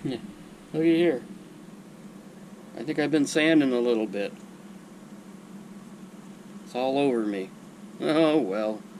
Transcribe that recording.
Yeah. Look at here. I think I've been sanding a little bit. It's all over me. Oh well.